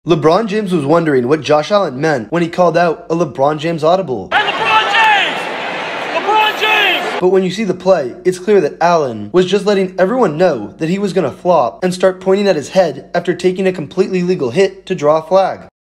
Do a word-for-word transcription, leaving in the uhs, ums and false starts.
LeBron James was wondering what Josh Allen meant when he called out a LeBron James audible. Hey, LeBron James! LeBron James! But when you see the play, it's clear that Allen was just letting everyone know that he was going to flop and start pointing at his head after taking a completely legal hit to draw a flag.